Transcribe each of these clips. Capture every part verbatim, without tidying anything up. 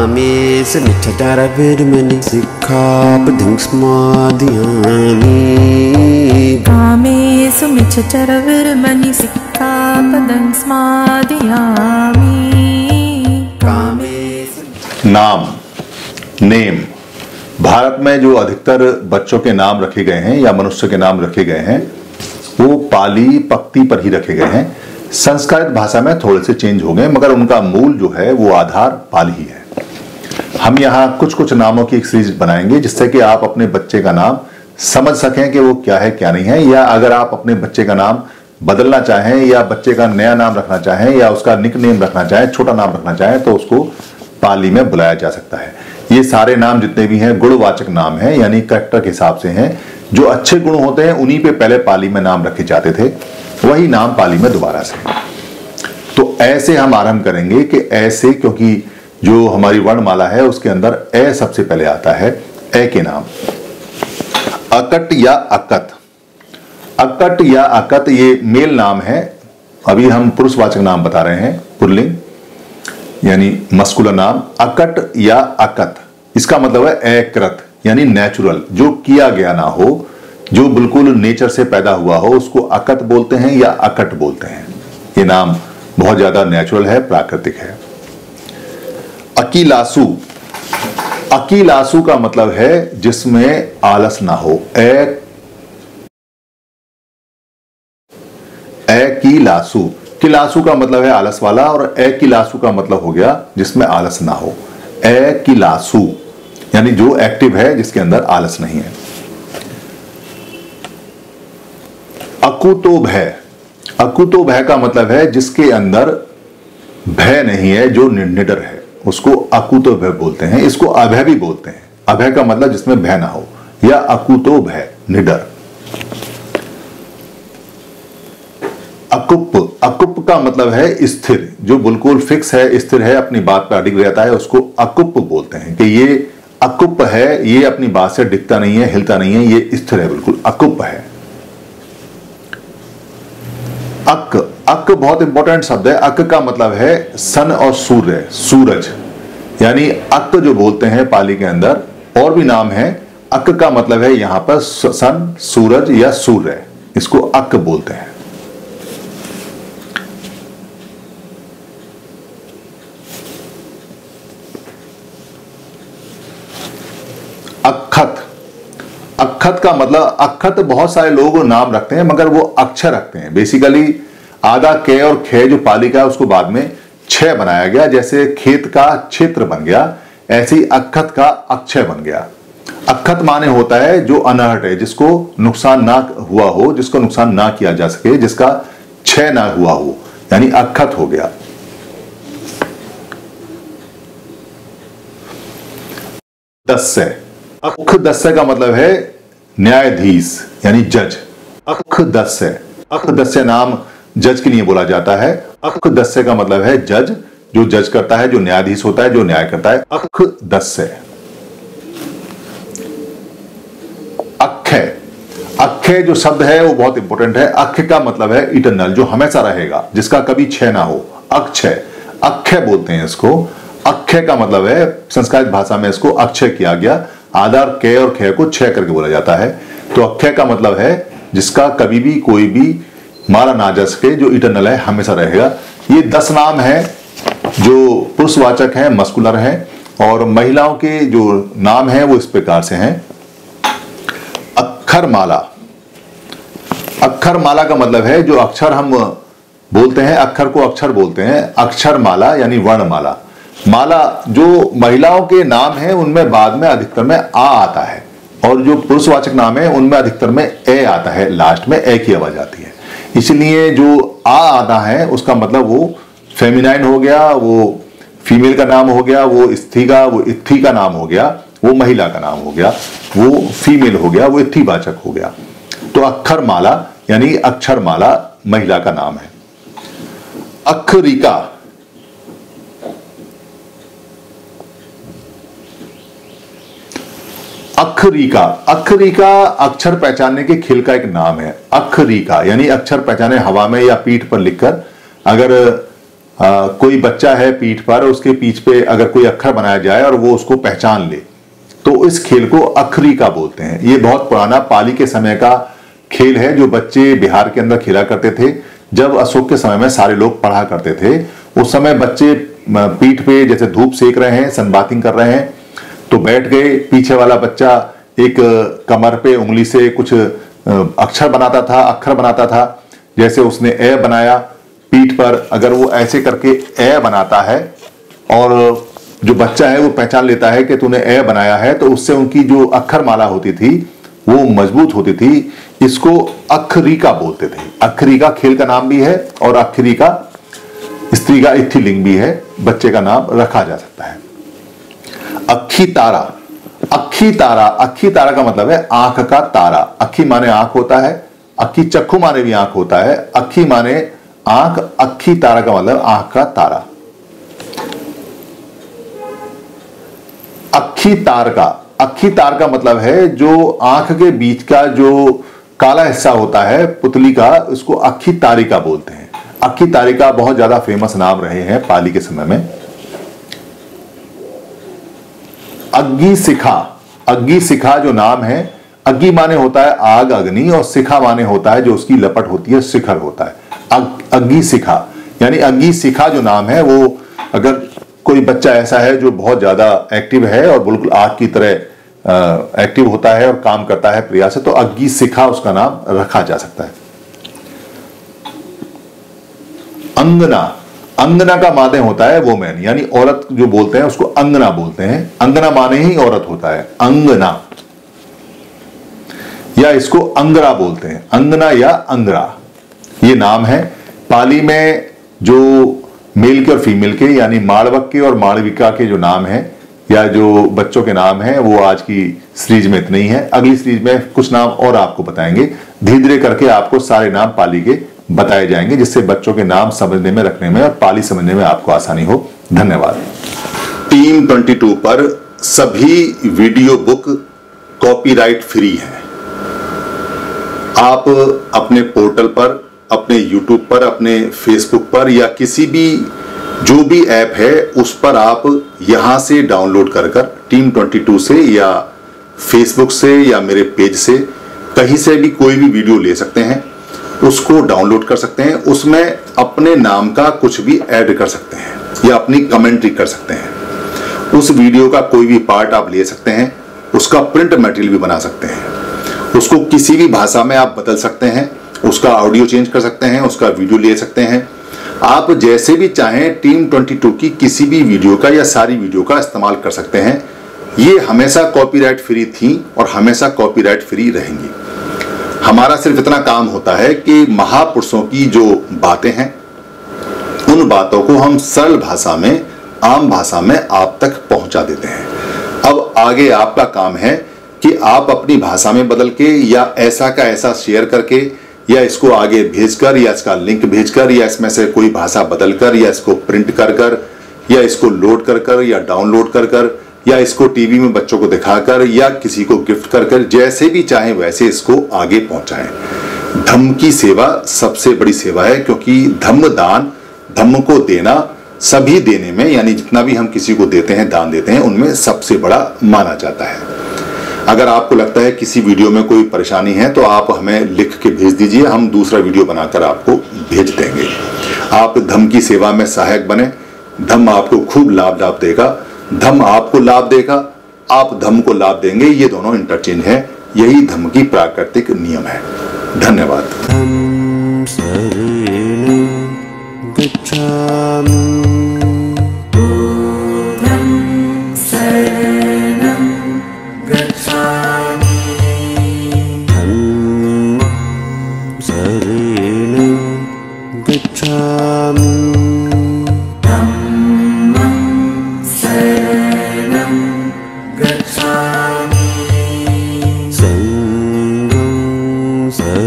कामेशमिच्छाचारविरमणि सिक्खापदं समादयामि कामेशमिच्छाचारविरमणि सिक्खापदं समादयामि। नाम, नेम। भारत में जो अधिकतर बच्चों के नाम रखे गए हैं या मनुष्य के नाम रखे गए हैं वो पाली पक्ति पर ही रखे गए हैं। संस्कृत भाषा में थोड़े से चेंज हो गए मगर उनका मूल जो है वो आधार पाली ही है। हम यहाँ कुछ कुछ नामों की एक सीरीज बनाएंगे जिससे कि आप अपने बच्चे का नाम समझ सकें कि वो क्या है क्या नहीं है, या अगर आप अपने बच्चे का नाम बदलना चाहें या बच्चे का नया नाम रखना चाहें या उसका निक नेम रखना चाहें, छोटा नाम रखना चाहें, तो उसको पाली में बुलाया जा सकता है। ये सारे नाम जितने भी हैं गुणवाचक नाम हैं, यानी कैरेक्टर के हिसाब से हैं। जो अच्छे गुण होते हैं उन्हीं पे पहले पाली में नाम रखे जाते थे, वही नाम पाली में दोबारा से। तो ऐसे हम आरंभ करेंगे कि ऐसे, क्योंकि जो हमारी वर्णमाला है उसके अंदर ए सबसे पहले आता है। ए के नाम अकट या अकत। अकट या अकत ये मेल नाम है। अभी हम पुरुषवाचक नाम बता रहे हैं, पुल्लिंग यानी मस्कुलर नाम। अकट या अकत, इसका मतलब है अकृत यानी नेचुरल, जो किया गया ना हो, जो बिल्कुल नेचर से पैदा हुआ हो, उसको अकत बोलते हैं या अकट बोलते हैं। ये नाम बहुत ज्यादा नेचुरल है, प्राकृतिक है। अकीलासु। अकीलासु का मतलब है जिसमें आलस ना हो। ए अकीलासु। किलासु का मतलब है आलस वाला और अकीलासु का मतलब हो गया जिसमें आलस ना हो। अकीलासु यानी जो एक्टिव है, जिसके अंदर आलस नहीं है। अकुतो भय। अकुतो भय का मतलब है जिसके अंदर भय नहीं है, जो निडर है, उसको अकुतो भय बोलते हैं। इसको अभय भी बोलते हैं। अभय का मतलब जिसमें भय ना हो, या अकुतो भय, निडर। अकुप। अकुप का मतलब है स्थिर, जो बिल्कुल फिक्स है, स्थिर है, अपनी बात पर अडिग रहता है, उसको अकुप बोलते हैं। कि ये अकुप है, ये अपनी बात से डिगता नहीं है, हिलता नहीं है, ये स्थिर है, बिल्कुल अकुप है। अक। अक बहुत इंपॉर्टेंट शब्द है। अक का मतलब है सन और सूर्य, सूरज, यानी अक जो बोलते हैं पाली के अंदर। और भी नाम है। अक का मतलब है यहां पर सन, सूरज या सूर्य, इसको अक बोलते हैं। अक्षत। अक्षत का मतलब, अक्षत बहुत सारे लोग नाम रखते हैं मगर वो अक्षर रखते हैं। बेसिकली आधा के और खे जो पाली का है उसको बाद में छह बनाया गया। जैसे खेत का क्षेत्र बन गया, ऐसे ही अक्षत का अक्षय बन गया। अक्षत माने होता है जो अनहट है, जिसको नुकसान ना हुआ हो, जिसको नुकसान ना किया जा सके, जिसका क्षय ना हुआ हो, यानी अक्षत हो गया। दस्य। अख दस्य का मतलब है न्यायाधीश यानी जज। अख दस्य। अख दस्य नाम जज के लिए बोला जाता है। अख दस्य का मतलब है जज, जो जज करता है, जो न्यायाधीश होता है, जो न्याय करता है। अख दस्य। अक्षय। अक्षय जो शब्द है वो बहुत इंपॉर्टेंट है। अक्ष का मतलब है इटरनल, जो हमेशा रहेगा, जिसका कभी क्षय ना हो। अक्षय, अक्षय बोलते हैं इसको। अक्षय का मतलब है, संस्कृत भाषा में इसको अक्षय किया गया। आधार के और खे को छह करके बोला जाता है। तो अक्षय का मतलब है जिसका कभी भी कोई भी मारा ना जा सके, जो इटरनल है, हमेशा रहेगा। ये दस नाम है जो पुरुषवाचक हैं, मस्कुलर हैं, और महिलाओं के जो नाम हैं वो इस प्रकार से हैं। अक्षरमाला। अक्षरमाला का मतलब है जो अक्षर हम बोलते हैं, अक्षर को अक्षर बोलते हैं। अक्षरमाला यानी वर्णमाला। माला जो महिलाओं के नाम हैं उनमें बाद में अधिकतर में आ आता है, और जो पुरुषवाचक नाम है उनमें अधिकतर में ए आता है, लास्ट में ए की आवाज आती है। इसलिए जो आ आता है उसका मतलब वो फेमिनाइन हो गया, वो फीमेल का नाम हो गया, वो स्त्री का, वो इत्थी का नाम हो गया, वो महिला का नाम हो गया, वो फीमेल हो गया, वो इत्थीवाचक हो गया। तो अक्षरमाला यानी अक्षरमाला महिला का नाम है। अक्षरिका। अक्षरिका। अक्षरिका अक्षर पहचानने के खेल का एक नाम है। अक्षरिका यानी अक्षर पहचाने हवा में या पीठ पर लिखकर। अगर आ, कोई बच्चा है पीठ पर, उसके पीठ पे अगर कोई अक्षर बनाया जाए और वो उसको पहचान ले तो इस खेल को अखरीका बोलते हैं। ये बहुत पुराना पाली के समय का खेल है जो बच्चे बिहार के अंदर खेला करते थे। जब अशोक के समय में सारे लोग पढ़ा करते थे, उस समय बच्चे पीठ पे जैसे धूप सेक रहे हैं, सनबाथिंग कर रहे हैं, तो बैठ गए, पीछे वाला बच्चा एक कमर पे उंगली से कुछ अक्षर बनाता था, अक्षर बनाता था। जैसे उसने ए बनाया पीठ पर, अगर वो ऐसे करके ए बनाता है और जो बच्चा है वो पहचान लेता है कि तूने ए बनाया है, तो उससे उनकी जो अक्षर माला होती थी वो मजबूत होती थी। इसको अखरीका बोलते थे। अखरीका खेल का नाम भी है और अखरीका स्त्री का स्त्रीलिंग भी है, बच्चे का नाम रखा जा सकता है। अक्खी तारा, अक्खी तारा, अक्खी तारा का मतलब है आंख का तारा। अक्खी माने आंख होता है, अक्खी चक्षु माने भी आंख होता है, अक्खी माने आंख, अक्खी तारा का मतलब आंख का तारा। अक्खी तार का, अक्खी तार का मतलब है जो आंख के बीच का जो काला हिस्सा होता है पुतली का, उसको अक्खी तारिका बोलते हैं। अक्खी तारिका बहुत ज्यादा फेमस नाम रहे हैं पाली के समय में। अग्गी शिखा, अग्गी शिखा जो नाम है, अग्गी माने होता है आग, अग्नि, और शिखा माने होता है जो उसकी लपट होती है, शिखर होता है। अग, अग्गी शिखा यानी अग्गी शिखा जो नाम है, वो अगर कोई बच्चा ऐसा है जो बहुत ज्यादा एक्टिव है और बिल्कुल आग की तरह एक्टिव होता है और काम करता है प्रयास से, तो अग्गी शिखा उसका नाम रखा जा सकता है। अंगना, अंगना का माने होता है वोमेन, यानी औरत जो बोलते हैं उसको अंगना बोलते हैं। अंगना माने ही औरत होता है, अंगना, या इसको अंगरा बोलते हैं। अंगना या अंगरा ये नाम है। पाली में जो मेल के और फीमेल के यानी मालवक के और मालविका के जो नाम है या जो बच्चों के नाम है वो आज की सीरीज में इतने ही है। अगली सीरीज में कुछ नाम और आपको बताएंगे, धीरे धीरे करके आपको सारे नाम पाली के बताए जाएंगे, जिससे बच्चों के नाम समझने में, रखने में और पाली समझने में आपको आसानी हो। धन्यवाद। टीम बाईस पर सभी वीडियो बुक कॉपीराइट फ्री है। आप अपने पोर्टल पर, अपने यूट्यूब पर, अपने फेसबुक पर या किसी भी जो भी ऐप है उस पर आप यहां से डाउनलोड कर कर टीम बाईस से या फेसबुक से या मेरे पेज से कहीं से भी कोई भी वीडियो ले सकते हैं, उसको डाउनलोड कर सकते हैं। उसमें अपने नाम का कुछ भी ऐड कर सकते हैं या अपनी कमेंट्री कर सकते हैं। उस वीडियो का कोई भी पार्ट आप ले सकते हैं, उसका प्रिंट मटेरियल भी बना सकते हैं, उसको किसी भी भाषा में आप बदल सकते हैं, उसका ऑडियो चेंज कर सकते हैं, उसका वीडियो ले सकते हैं। आप जैसे भी चाहें टीम बाईस की किसी भी वीडियो का या सारी वीडियो का इस्तेमाल कर सकते हैं। ये हमेशा कॉपीराइट फ्री थी और हमेशा कॉपीराइट फ्री रहेंगी। हमारा सिर्फ इतना काम होता है कि महापुरुषों की जो बातें हैं उन बातों को हम सरल भाषा में, आम भाषा में आप तक पहुंचा देते हैं। अब आगे आपका काम है कि आप अपनी भाषा में बदल के या ऐसा का ऐसा शेयर करके या इसको आगे भेजकर या इसका लिंक भेजकर या इसमें से कोई भाषा बदलकर या इसको प्रिंट कर कर या इसको लोड कर कर या डाउनलोड कर कर या इसको टीवी में बच्चों को दिखाकर या किसी को गिफ्ट कर कर, जैसे भी चाहे वैसे इसको आगे पहुंचाएं। धम्म की सेवा सबसे बड़ी सेवा है, क्योंकि धम्म दान, धम्म को देना सभी देने में, यानी जितना भी हम किसी को देते हैं, दान देते हैं, उनमें सबसे बड़ा माना जाता है। अगर आपको लगता है किसी वीडियो में कोई परेशानी है तो आप हमें लिख के भेज दीजिए, हम दूसरा वीडियो बनाकर आपको भेज देंगे। आप धम्म की सेवा में सहायक बने, धम्म आपको खूब लाभ लाभ देगा, धम्म आपको लाभ देगा, आप धम्म को लाभ देंगे, ये दोनों इंटरचेंज है। यही धम्म की प्राकृतिक नियम है। धन्यवाद।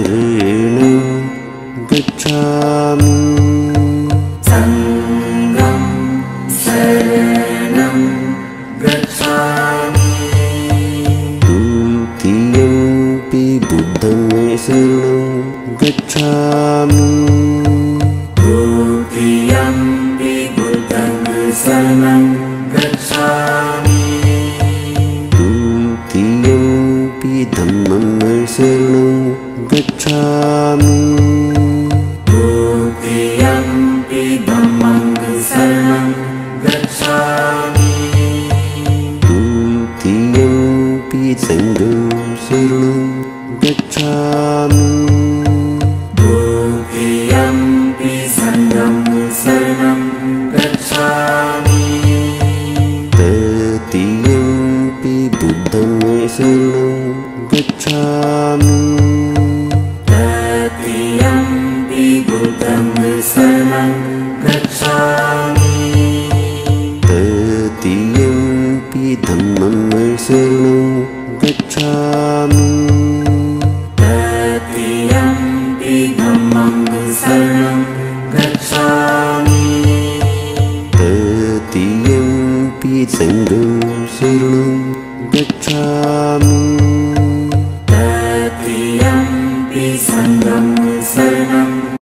गच्छामि संघं गच्छामि द्वितीयम्पि सङ्घं शरणं गच्छामि द्वितीयम्पि सङ्घं शरणं गच्छामि तृतीयम्पि बुद्धं शरणं गच्छामि तृतीयम्पि बुद्धं शरणं गच्छामि तृतीयम्पि धम्मं शरणं गच्छामि तृतीयम्पि धम्मं शरणं गच्छामि तृतीयम्पि सङ्घं शरणं गच्छामि तृतीयम्पि सङ्घं शरणं